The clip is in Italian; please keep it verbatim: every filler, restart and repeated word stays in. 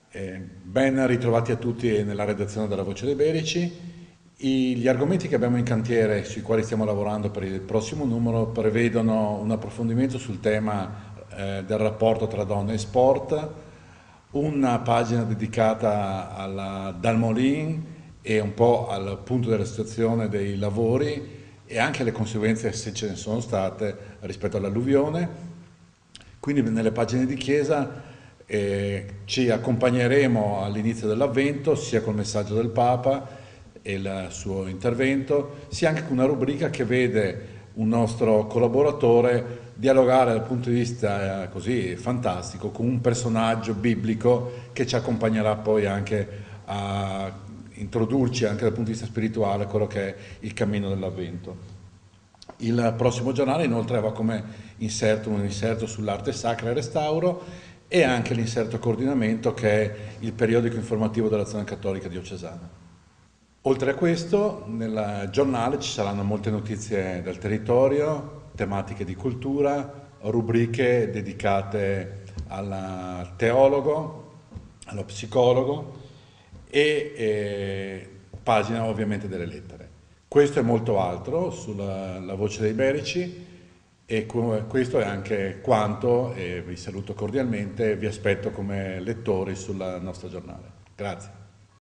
Eh, ben ritrovati a tutti nella redazione della Voce dei Berici. I- gli argomenti che abbiamo in cantiere, sui quali stiamo lavorando per il prossimo numero, prevedono un approfondimento sul tema eh, del rapporto tra donne e sport, una pagina dedicata alla Dalmolin e un po' al punto della situazione dei lavori e anche le conseguenze, se ce ne sono state, rispetto all'alluvione. Quindi nelle pagine di chiesa eh, ci accompagneremo all'inizio dell'Avvento, sia col messaggio del Papa e il suo intervento, sia anche con una rubrica che vede un nostro collaboratore dialogare dal punto di vista eh, così fantastico con un personaggio biblico che ci accompagnerà poi anche a introdurci anche dal punto di vista spirituale quello che è il cammino dell'Avvento. Il prossimo giornale inoltre aveva come inserto un inserto sull'arte sacra e restauro e anche l'inserto coordinamento che è il periodico informativo dell'Azione Cattolica Diocesana. Oltre a questo, nel giornale ci saranno molte notizie del territorio, tematiche di cultura, rubriche dedicate al teologo, allo psicologo e eh, pagina ovviamente delle lettere. Questo è molto altro sulla la Voce dei Berici e cu- questo è anche quanto, e vi saluto cordialmente, vi aspetto come lettori sul nostro giornale. Grazie.